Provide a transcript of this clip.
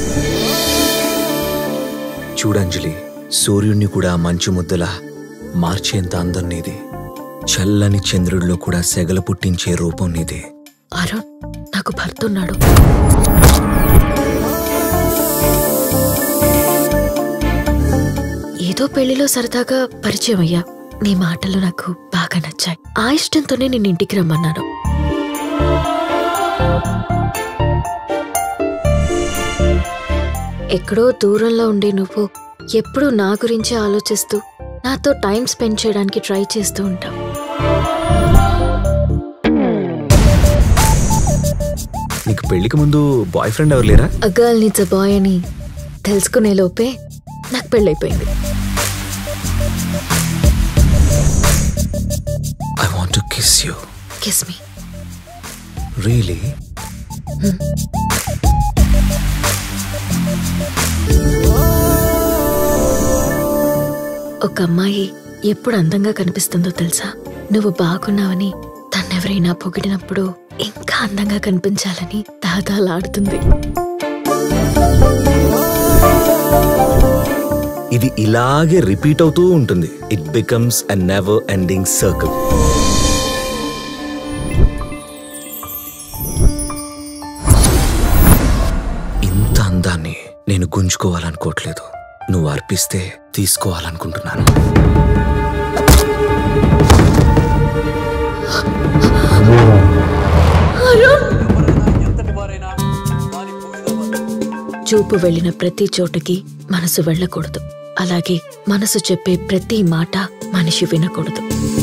చూడంజలి, సూర్యుణ్ణి కూడా మంచు ముద్దలా మార్చేంత అందం నీది. చల్లని చంద్రుడిలో కూడా సెగల పుట్టించే రూపం నీది. అరుణ్, నాకు భర్త ఉన్నాడు. ఏదో పెళ్లిలో సరదాగా పరిచయం అయ్యా. నీ మాటలు నాకు బాగా నచ్చాయి. ఆ ఇష్టంతోనే నిన్ను ఇంటికి రమ్మన్నాను. ఎక్కడో దూరంలో ఉండే నువ్వు ఎప్పుడూ నా గురించి ఆలోచిస్తూ నాతో టైం స్పెండ్ చేయడానికి ట్రై చేస్తూ ఉంటావు. నీకు పెళ్లికి ముందు బాయ్ ఫ్రెండ్ ఎవరు లేరా? A girl needs a boy అని తెలుసుకునే లోపే నాకు పెళ్ళైపోయింది. I want to kiss you. Kiss me. Really? ఒక అమ్మాయి ఎప్పుడు అందంగా కనిపిస్తుందో తెలుసా? నువ్వు బాగున్నావని తన్నెవరైనా పొగిడినప్పుడు ఇంకా అందంగా కనిపించాలని దాదాలాడుతుంది. ఇది ఇలాగే రిపీట్ అవుతూ ఉంటుంది. It becomes a never ending circle. ఇంత అందాన్ని నేను గుంజుకోవాలనుకోవట్లేదు. నువ్వు అర్పిస్తే తీసుకోవాలనుకుంటున్నాను. చూపు వెళ్ళిన ప్రతి చోటుకి మనసు వెళ్ళకూడదు. అలాగే మనసు చెప్పే ప్రతి మాట మనిషి వినకూడదు.